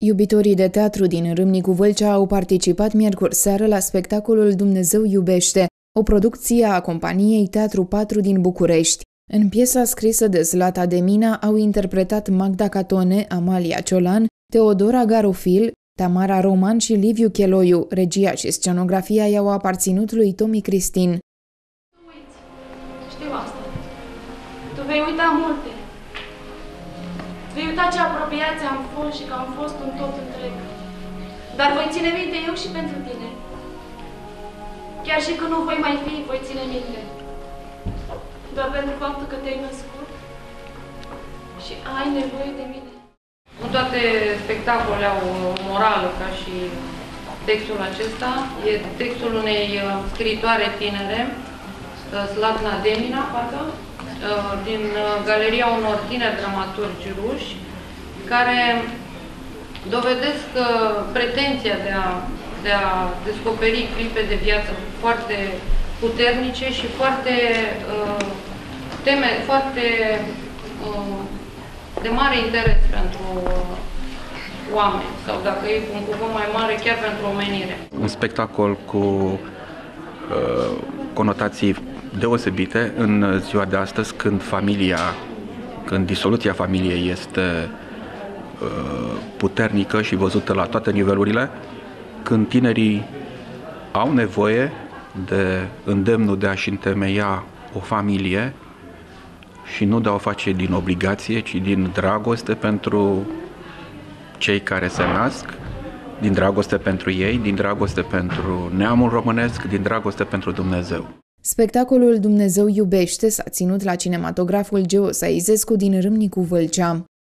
Iubitorii de teatru din Râmnicu Vâlcea au participat miercuri seară la spectacolul Dumnezeu iubește, o producție a companiei Teatru 4 din București. În piesa scrisă de Zlata Demina au interpretat Magda Catone, Amalia Ciolan, Teodora Garofil, Tamara Roman și Liviu Cheloiu. Regia și scenografia i-au aparținut lui Tomi Cristin. Știu asta. Tu vei uita multe. Vei uita ce apropiați am fost și că am fost un tot întreg. Dar voi ține minte eu și pentru tine. Chiar și când nu voi mai fi, voi ține minte. Doar pentru faptul că te-ai născut și ai nevoie de mine. Nu toate spectacolele au o morală ca și textul acesta. E textul unei scriitoare tinere, Zlata Demina, din galeria unor tineri dramaturgi ruși, care dovedesc pretenția de a descoperi clipe de viață foarte puternice și foarte de mare interes pentru oameni, sau dacă e un cuvânt mai mare, chiar pentru omenire. Un spectacol cu conotații deosebite în ziua de astăzi, când disoluția familiei este puternică și văzută la toate nivelurile, când tinerii au nevoie de îndemnul de a-și întemeia o familie și nu de a o face din obligație, ci din dragoste pentru cei care se nasc, din dragoste pentru ei, din dragoste pentru neamul românesc, din dragoste pentru Dumnezeu. Spectacolul Dumnezeu iubește s-a ținut la cinematograful Geo Saizescu din Râmnicu Vâlcea.